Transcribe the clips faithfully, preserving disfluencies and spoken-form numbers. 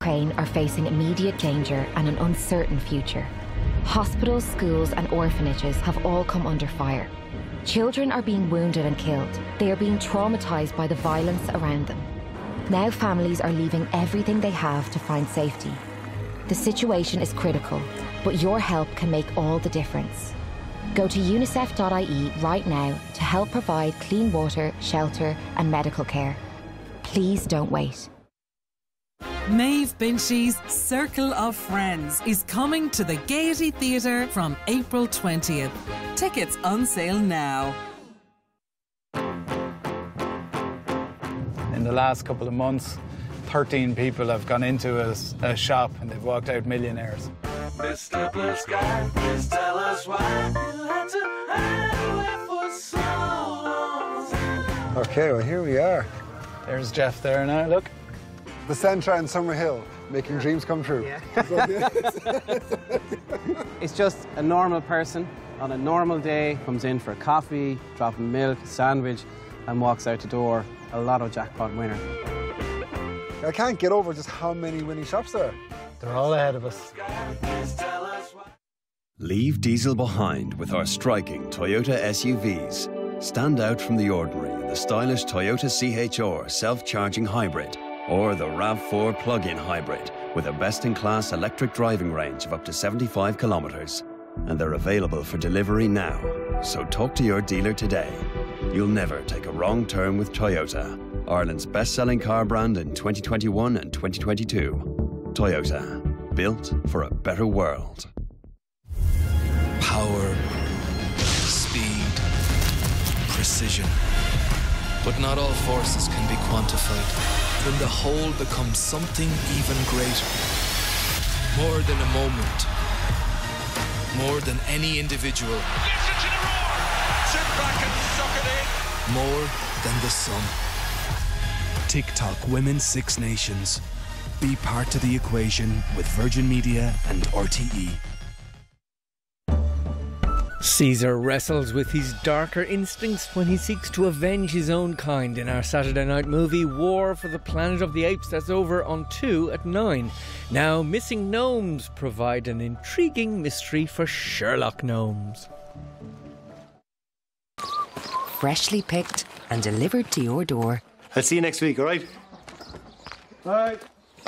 Ukraine are facing immediate danger and an uncertain future. Hospitals, schools and orphanages have all come under fire. Children are being wounded and killed. They are being traumatized by the violence around them. Now families are leaving everything they have to find safety. The situation is critical, but your help can make all the difference. Go to unicef dot I E right now to help provide clean water, shelter and medical care. Please don't wait. Maeve Binchy's Circle of Friends is coming to the Gaiety Theatre from April twentieth. Tickets on sale now. In the last couple of months, thirteen people have gone into a, a shop and they've walked out millionaires. Mister Blue Sky, please tell us why you had to hide away for so long. Okay, well here we are. There's Jeff there now, look. The centre and Summerhill, making dreams come true. Yeah. It's just a normal person on a normal day, comes in for a coffee, dropping milk, a sandwich, and walks out the door a Lotto jackpot winner. I can't get over just how many winning shops there are. They're all ahead of us. Leave diesel behind with our striking Toyota S U Vs. Stand out from the ordinary in the stylish Toyota C H R self-charging hybrid or the RAV four plug-in hybrid with a best-in-class electric driving range of up to seventy-five kilometres. And they're available for delivery now. So talk to your dealer today. You'll never take a wrong turn with Toyota, Ireland's best-selling car brand in twenty twenty-one and twenty twenty-two. Toyota, built for a better world. Power, speed, precision. But not all forces can be quantified. When the whole becomes something even greater. More than a moment. More than any individual. Listen to the roar! Sit back and suck it in! More than the sun. TikTok Women's Six Nations. Be part of the equation with Virgin Media and R T E. Caesar wrestles with his darker instincts when he seeks to avenge his own kind in our Saturday night movie War for the Planet of the Apes, that's over on two at nine. Now, missing gnomes provide an intriguing mystery for Sherlock gnomes. Freshly picked and delivered to your door. I'll see you next week, all right? Bye.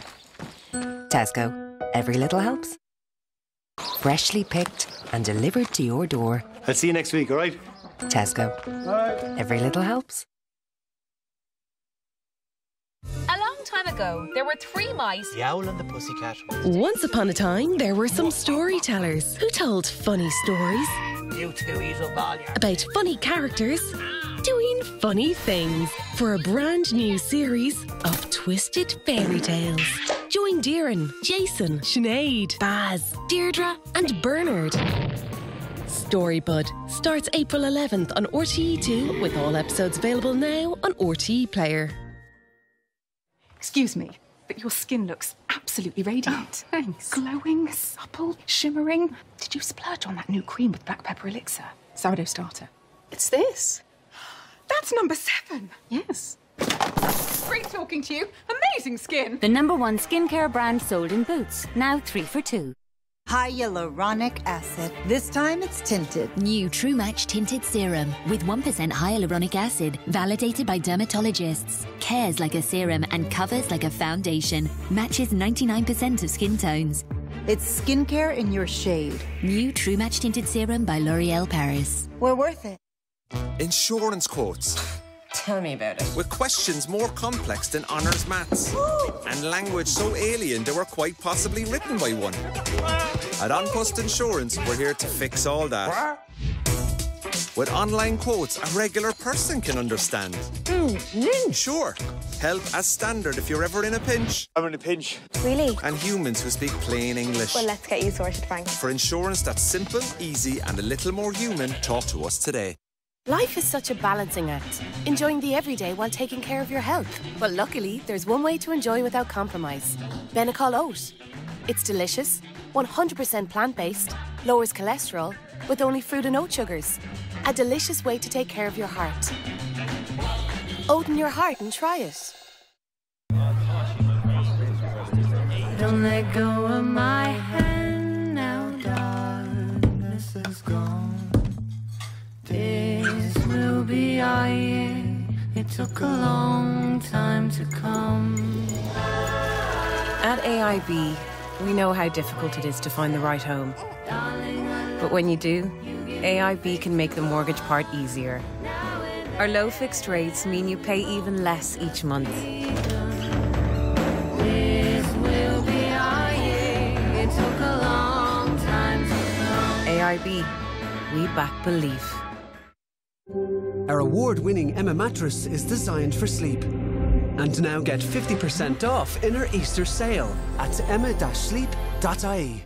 Tesco. Every little helps. Freshly picked and delivered to your door. I'll see you next week, all right? Tesco. Bye. Every little helps. A long time ago, there were three mice. The owl and the pussycat. Once upon a time, there were some storytellers who told funny stories. You two eat up all your... About funny characters doing funny things for a brand new series of twisted fairy tales. Join Darren, Jason, Sinead, Baz, Deirdre and Bernard. Storybud starts April eleventh on R T E two with all episodes available now on R T E Player. Excuse me, but your skin looks absolutely radiant. Oh, thanks. Glowing, supple, shimmering. Did you splurge on that new cream with black pepper elixir? Sourdough starter. It's this. That's number seven. Yes. Great talking to you. Amazing skin. The number one skincare brand sold in Boots. Now three for two. Hyaluronic acid. This time it's tinted. New True Match Tinted Serum with one percent hyaluronic acid. Validated by dermatologists. Cares like a serum and covers like a foundation. Matches ninety-nine percent of skin tones. It's skincare in your shade. New True Match Tinted Serum by L'Oréal Paris. We're worth it. Insurance quotes. Tell me about it. With questions more complex than honours maths. And language so alien they were quite possibly written by one. At On Post Insurance, we're here to fix all that. With online quotes a regular person can understand. Mm. Sure. Help as standard if you're ever in a pinch. I'm in a pinch. Really? And humans who speak plain English. Well, let's get you sorted, Frank. For insurance that's simple, easy and a little more human, talk to us today. Life is such a balancing act, enjoying the everyday while taking care of your health. But luckily, there's one way to enjoy without compromise. Benecol Oat. It's delicious, one hundred percent plant-based, lowers cholesterol, with only fruit and oat sugars. A delicious way to take care of your heart. Oaten your heart and try it. Don't let go of my hand now, darkness is gone. This will be our year. It took a long time to come. At A I B, we know how difficult it is to find the right home. But when you do, A I B can make the mortgage part easier. Our low fixed rates mean you pay even less each month. This will be our year. It took a long time to come. A I B, we back belief. Our award-winning Emma mattress is designed for sleep. And now get fifty percent off in our Easter sale at emma dash sleep dot I E.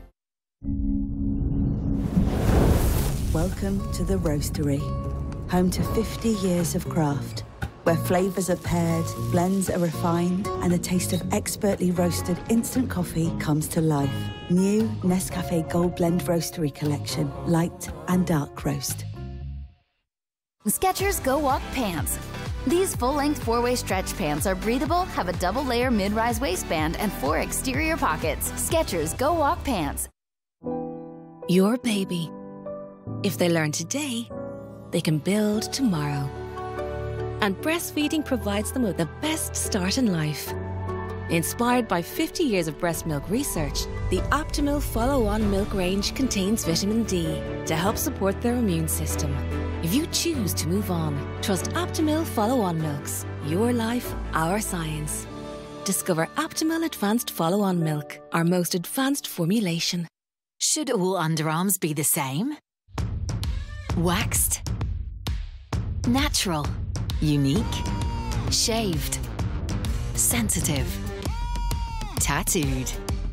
Welcome to the Roastery, home to fifty years of craft, where flavours are paired, blends are refined, and the taste of expertly roasted instant coffee comes to life. New Nescafe Gold Blend Roastery Collection, light and dark roast. Skechers Go Walk Pants. These full-length four-way stretch pants are breathable, have a double-layer mid-rise waistband, and four exterior pockets. Skechers Go Walk Pants. Your baby. If they learn today, they can build tomorrow. And breastfeeding provides them with the best start in life. Inspired by fifty years of breast milk research, the Optimal Follow-On Milk range contains vitamin D to help support their immune system. If you choose to move on, trust Optimal Follow-On Milks. Your life, our science. Discover Optimal Advanced Follow-On Milk, our most advanced formulation. Should all underarms be the same? Waxed? Natural? Unique? Shaved? Sensitive? Tattooed?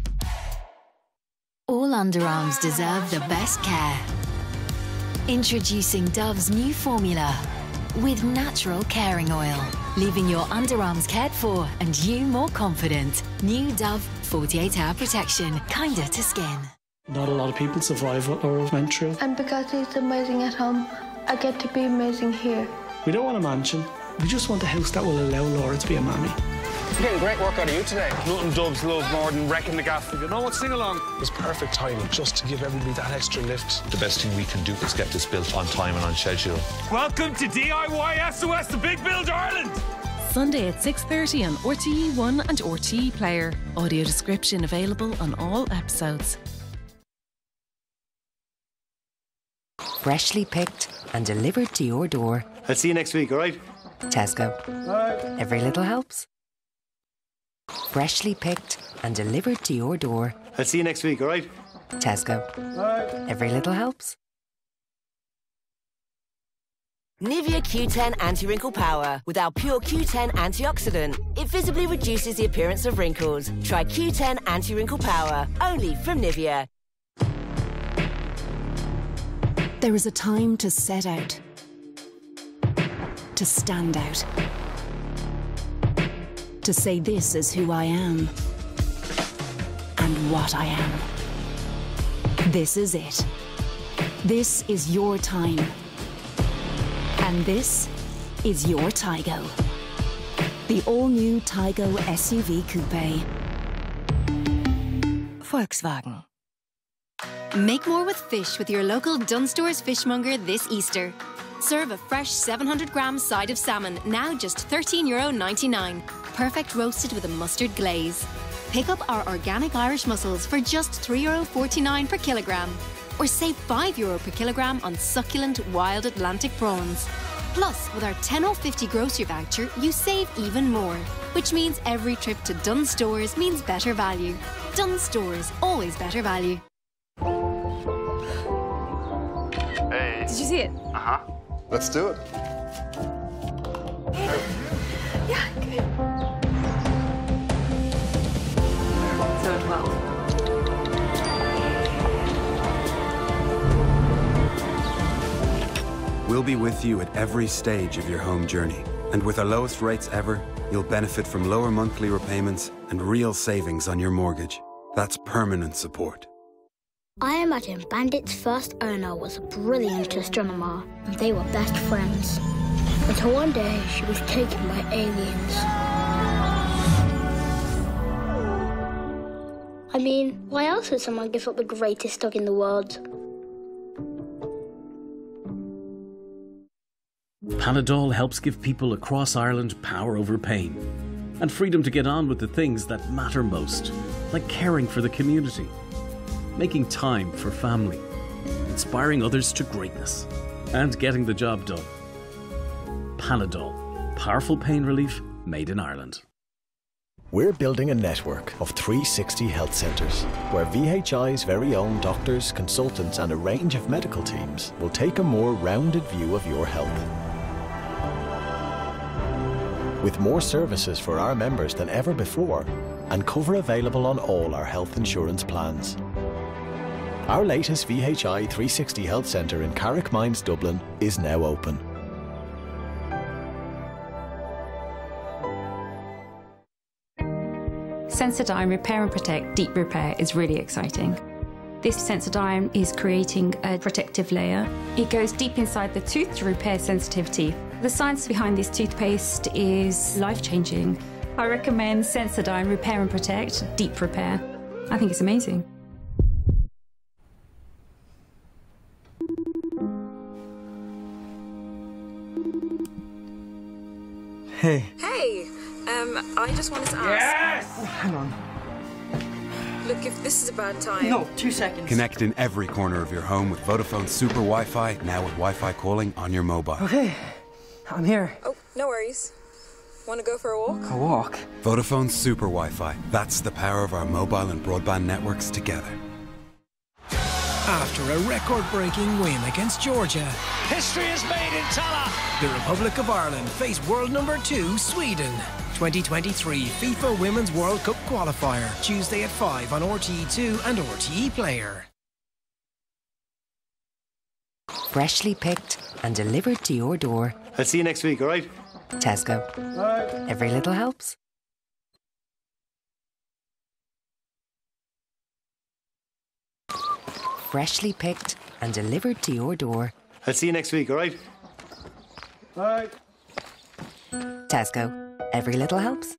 All underarms deserve the best care. Introducing Dove's new formula with natural caring oil, leaving your underarms cared for and you more confident. New Dove forty-eight hour protection, kinder to skin. Not a lot of people survive what Laura went through. And because he's amazing at home, I get to be amazing here. We don't want a mansion. We just want a house that will allow Laura to be a mammy. You're getting great work out of you today. Nothing Dubs love more than wrecking the gaff. You know what, sing along. It was perfect timing just to give everybody that extra lift. The best thing we can do is get this built on time and on schedule. Welcome to D I Y S O S, the Big Build Ireland. Sunday at six thirty on R T E one and R T E Player. Audio description available on all episodes. Freshly picked and delivered to your door. I'll see you next week, all right? Tesco. Bye. Every little helps. Freshly picked and delivered to your door. I'll see you next week, all right? Tesco. Bye. Every little helps. Nivea Q ten Anti-Wrinkle Power with our pure Q ten antioxidant. It visibly reduces the appearance of wrinkles. Try Q ten Anti-Wrinkle Power, only from Nivea. There is a time to set out, to stand out, to say this is who I am and what I am. This is it. This is your time. And this is your Tygo. The all-new Tygo S U V Coupe. Volkswagen. Make more with fish with your local Dunstores fishmonger this Easter. Serve a fresh seven hundred gram side of salmon, now just thirteen euro ninety-nine. Perfect roasted with a mustard glaze. Pick up our organic Irish mussels for just three euro forty-nine per kilogram. Or save five euro per kilogram on succulent wild Atlantic prawns. Plus, with our ten or fifty grocery voucher, you save even more. Which means every trip to Dunstores means better value. Dunstores, always better value. Hey. Did you see it? Uh-huh. Let's do it. Yeah, good. So well. We'll be with you at every stage of your home journey. And with our lowest rates ever, you'll benefit from lower monthly repayments and real savings on your mortgage. That's permanent support. I imagine Bandit's first owner was a brilliant astronomer, and they were best friends. Until one day, she was taken by aliens. I mean, why else would someone give up the greatest dog in the world? Panadol helps give people across Ireland power over pain and freedom to get on with the things that matter most, like caring for the community, making time for family, inspiring others to greatness, and getting the job done. Panadol, powerful pain relief made in Ireland. We're building a network of three sixty health centres where V H I's very own doctors, consultants and a range of medical teams will take a more rounded view of your health. With more services for our members than ever before and cover available on all our health insurance plans. Our latest V H I three sixty Health Centre in Carrick Mines, Dublin is now open. Sensodyne Repair and Protect Deep Repair is really exciting. This Sensodyne is creating a protective layer. It goes deep inside the tooth to repair sensitivity. The science behind this toothpaste is life-changing. I recommend Sensodyne Repair and Protect Deep Repair. I think it's amazing. Hey. Hey, um, I just wanted to ask. Yes! Oh, hang on. Look, if this is a bad time. No, two seconds. Connect in every corner of your home with Vodafone Super Wi-Fi, now with Wi-Fi calling on your mobile. Okay, I'm here. Oh, no worries. Want to go for a walk? A walk? Vodafone Super Wi-Fi. That's the power of our mobile and broadband networks together. After a record-breaking win against Georgia, history is made in Tallaght. The Republic of Ireland face world number two, Sweden. twenty twenty-three FIFA Women's World Cup qualifier, Tuesday at five on R T E two and R T E Player. Freshly picked and delivered to your door. I'll see you next week, all right? Tesco. All right. Every little helps. Freshly picked and delivered to your door. I'll see you next week, all right? All right. Tesco. Every little helps.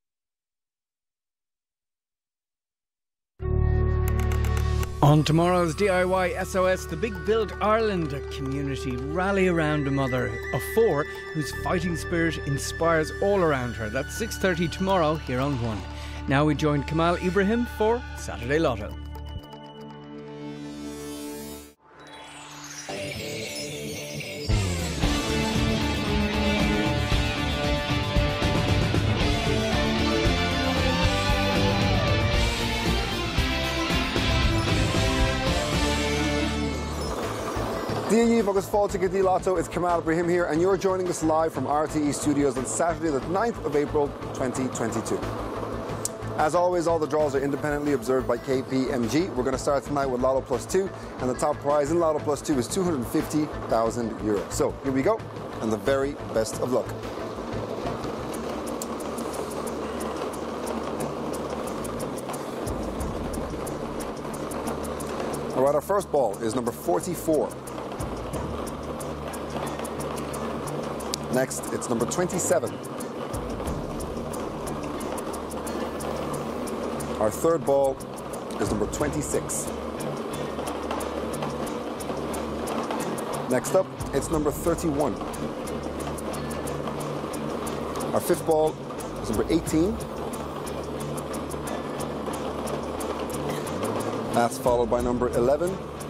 On tomorrow's D I Y S O S, the Big Build Ireland community rally around a mother of four whose fighting spirit inspires all around her. That's six thirty tomorrow here on One. Now we join Kamal Ibrahim for Saturday Lotto. Díomh agus fáilte go dtí Lotto, it's Kamal Ibrahim here, and you're joining us live from R T E Studios on Saturday the ninth of April twenty twenty-two. As always, all the draws are independently observed by K P M G. We're going to start tonight with Lotto Plus two, and the top prize in Lotto Plus two is two hundred fifty thousand euros. So here we go, and the very best of luck. All right, our first ball is number forty-four. Next, it's number twenty-seven. Our third ball is number twenty-six. Next up, it's number thirty-one. Our fifth ball is number eighteen. That's followed by number eleven.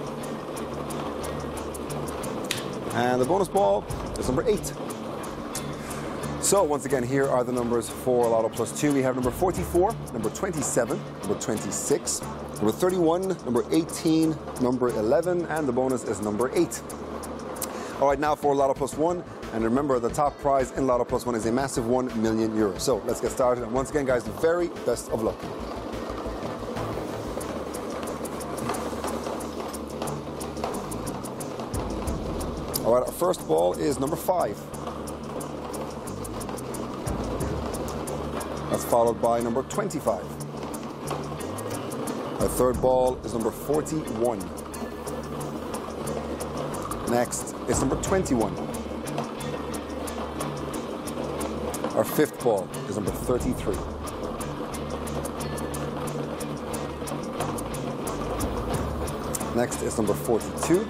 And the bonus ball is number eight. So once again, here are the numbers for Lotto Plus two. We have number forty-four, number twenty-seven, number twenty-six, number thirty-one, number eighteen, number eleven, and the bonus is number eight. All right, now for Lotto Plus one. And remember, the top prize in Lotto Plus one is a massive one million euros. So let's get started. And once again, guys, the very best of luck. All right, our first ball is number five. That's followed by number twenty-five. Our third ball is number forty-one. Next is number twenty-one. Our fifth ball is number thirty-three. Next is number forty-two.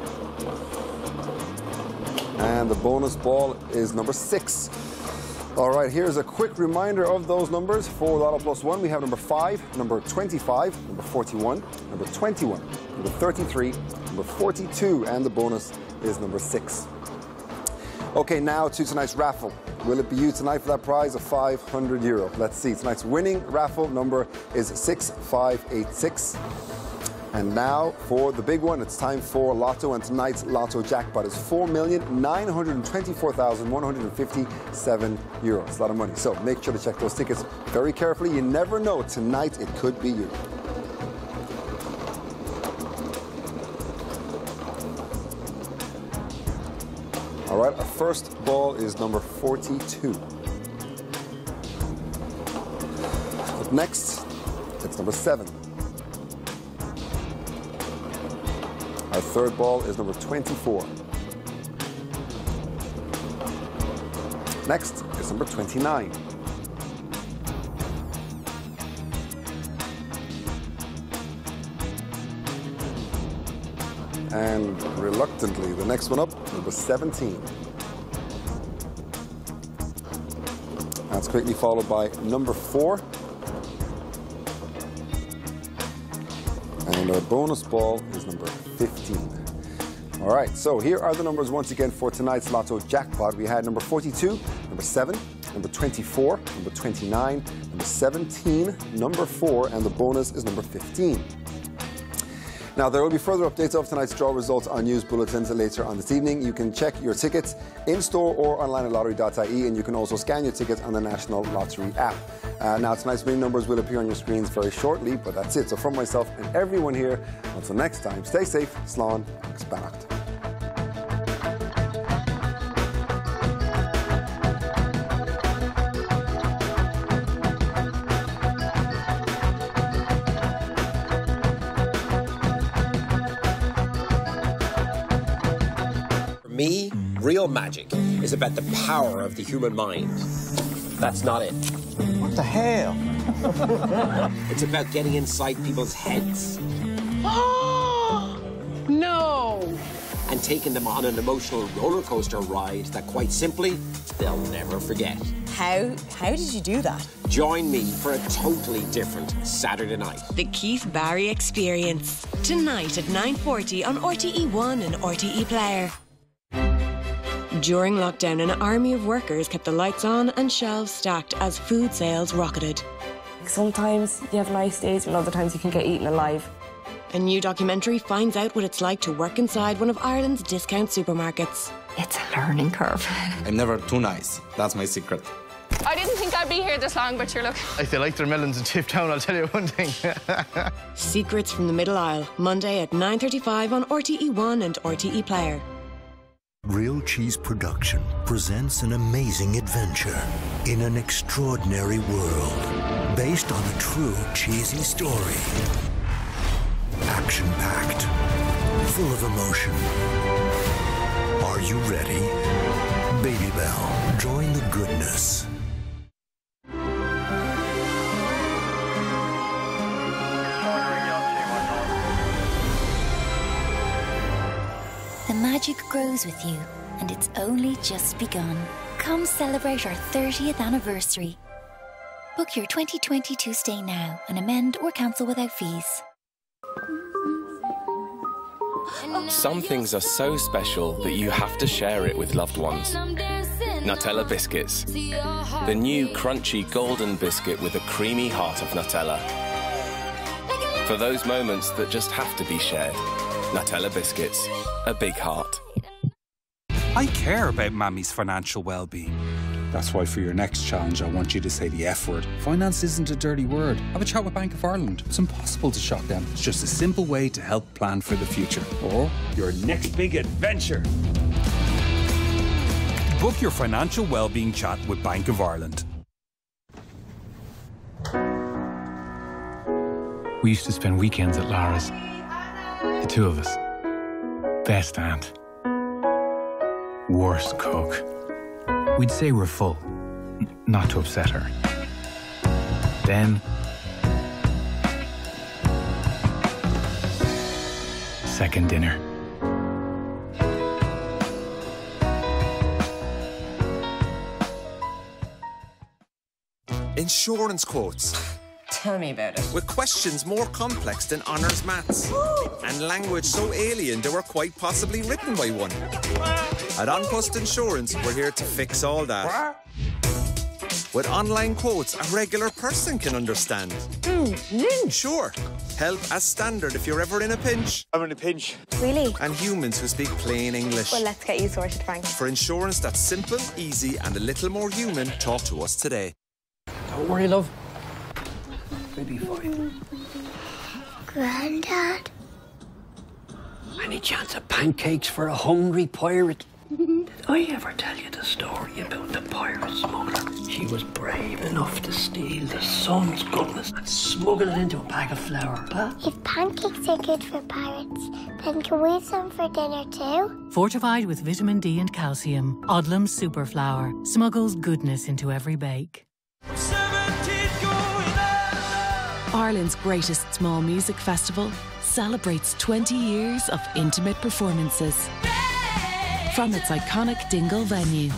And the bonus ball is number six. All right, here's a quick reminder of those numbers. For Lotto Plus One, we have number five, number twenty-five, number forty-one, number twenty-one, number thirty-three, number forty-two, and the bonus is number six. Okay, now to tonight's raffle. Will it be you tonight for that prize of five hundred euro? Let's see. Tonight's winning raffle number is six five eight six. And now for the big one, it's time for Lotto, and tonight's Lotto jackpot is four million nine hundred twenty-four thousand one hundred fifty-seven euros. It's a lot of money, so make sure to check those tickets very carefully. You never know, tonight it could be you. All right, our first ball is number forty-two. Up next, it's number seven. Our third ball is number twenty-four. Next is number twenty-nine. And reluctantly, the next one up, number seventeen. That's quickly followed by number four. And our bonus ball is number fifteen. All right, so here are the numbers once again for tonight's Lotto jackpot. We had number forty-two, number seven, number twenty-four, number twenty-nine, number seventeen, number four, and the bonus is number fifteen. Now, there will be further updates of tonight's draw results on news bulletins later on this evening. You can check your tickets in-store or online at lottery dot I E, and you can also scan your tickets on the National Lottery app. Uh, now, tonight's winning numbers will appear on your screens very shortly, but that's it. So from myself and everyone here, until next time, stay safe, slán, agus beannacht. For me, real magic is about the power of the human mind. That's not it. What the hell? It's about getting inside people's heads. No! And taking them on an emotional roller coaster ride that, quite simply, they'll never forget. How? How did you do that? Join me for a totally different Saturday night. The Keith Barry Experience. Tonight at nine forty on R T E one and R T E Player. During lockdown, an army of workers kept the lights on and shelves stacked as food sales rocketed. Sometimes you have nice days, and other times you can get eaten alive. A new documentary finds out what it's like to work inside one of Ireland's discount supermarkets. It's a learning curve. I'm never too nice. That's my secret. I didn't think I'd be here this long, but sure, look. If they like their melons in Tiptown, I'll tell you one thing. Secrets from the Middle Isle, Monday at nine thirty-five on R T E one and R T E Player. Real Cheese Production presents an amazing adventure in an extraordinary world based on a true cheesy story. Action-packed, full of emotion. Are you ready? Baby Bell, join the goodness. The magic grows with you, and it's only just begun. Come celebrate our thirtieth anniversary. Book your twenty twenty-two stay now and amend or cancel without fees. Some things are so special that you have to share it with loved ones. Nutella biscuits. The new crunchy golden biscuit with a creamy heart of Nutella. For those moments that just have to be shared. Nutella biscuits. A big heart. I care about Mammy's financial well-being. That's why for your next challenge, I want you to say the F word. Finance isn't a dirty word. Have a chat with Bank of Ireland. It's impossible to shock them. It's just a simple way to help plan for the future. Or your next big adventure. Book your financial well-being chat with Bank of Ireland. We used to spend weekends at Lara's. The two of us. Best aunt. Worst cook. We'd say we're full, not to upset her. Then, second dinner. Insurance quotes. Tell me about it. With questions more complex than honours maths. And language so alien they were quite possibly written by one. At On Post Insurance, we're here to fix all that. With online quotes a regular person can understand. Mm, sure. Help as standard if you're ever in a pinch. I'm in a pinch. Really? And humans who speak plain English. Well, let's get you sorted, Frank. For insurance that's simple, easy and a little more human, talk to us today. Don't worry, love. We'll be fine. Grandad? Any chance of pancakes for a hungry pirate? Did I ever tell you the story about the pirate smuggler? She was brave enough to steal the sun's goodness and smuggle it into a bag of flour. Huh? If pancakes are good for pirates, then can we have some for dinner too? Fortified with vitamin D and calcium, Odlum Super Flour smuggles goodness into every bake. Ireland's greatest small music festival celebrates twenty years of intimate performances from its iconic Dingle venue.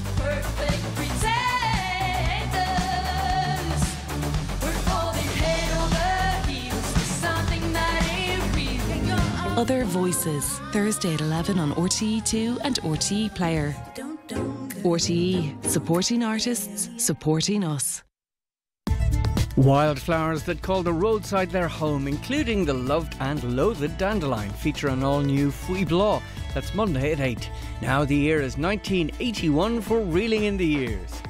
Other Voices, Thursday at eleven on R T E two and R T E Player. R T E, supporting artists, supporting us. Wildflowers that call the roadside their home, including the loved and loathed dandelion, feature an all-new Fouille Blanc. That's Monday at eight. Now the year is nineteen eighty-one for Reeling in the Years.